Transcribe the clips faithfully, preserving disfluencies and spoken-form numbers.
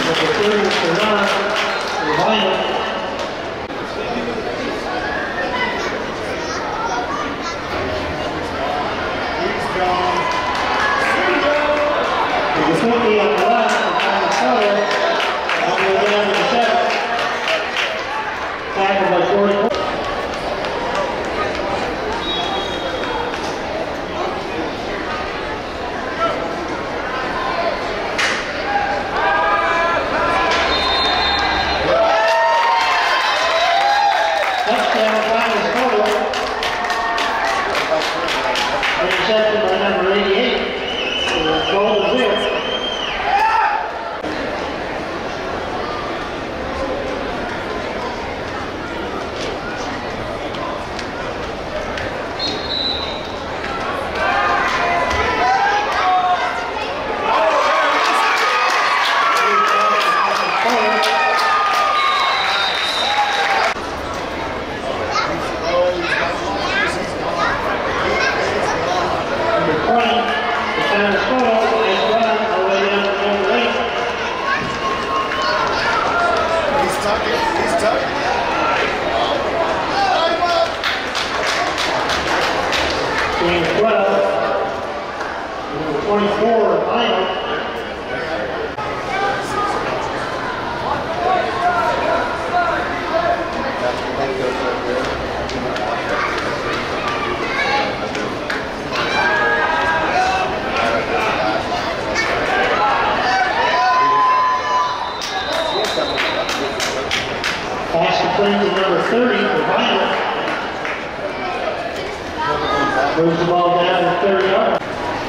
Moves the ball down to thirty yards.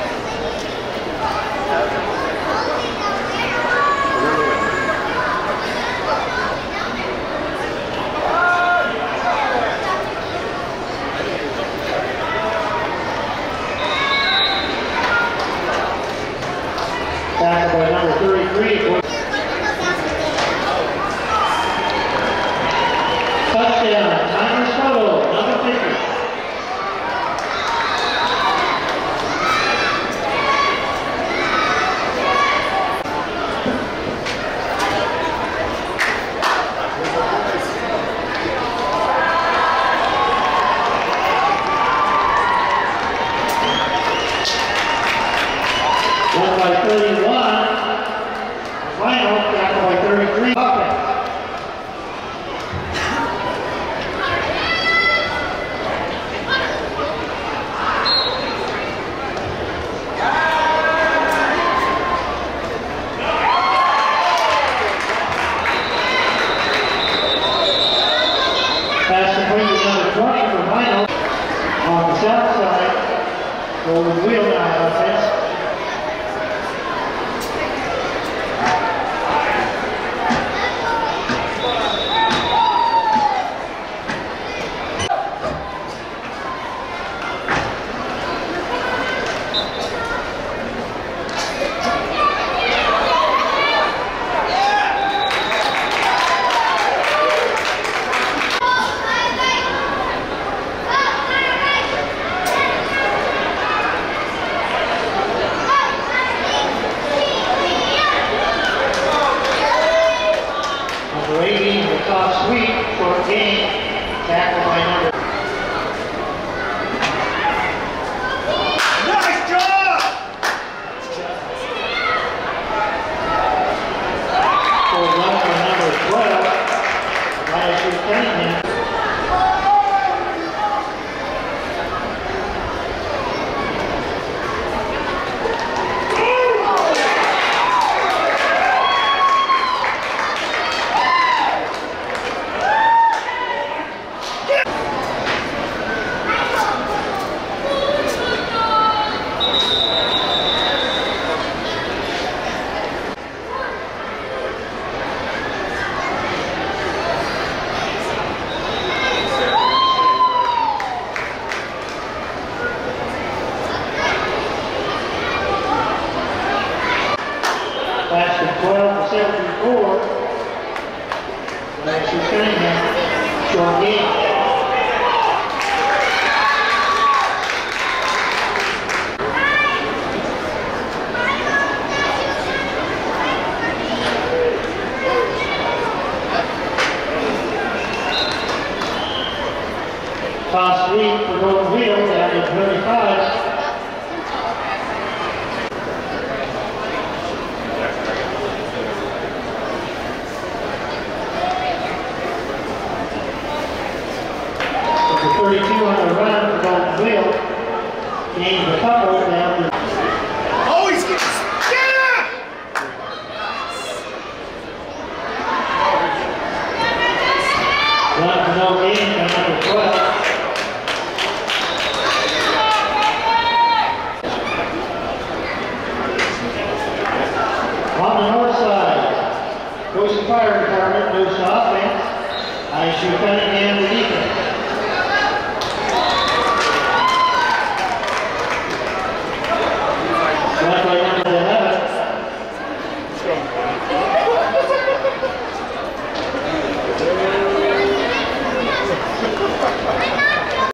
Back by number thirty-three. Touchdown, Timer Soto, number fifty. Golden wheel now, offense. Top sweep for a game, tackled by number. Nice job! For number number twelve, B S U Cunningham. Cross lead for Golden Wheel down to thirty-five. Number thirty-two on the run for Golden Wheel. Gains the couple down to. Oh, he's getting. Yeah! One for no gain by number twelve. On the north side, Goshen Fire Department moves to offense. I shoot Cunningham to defense.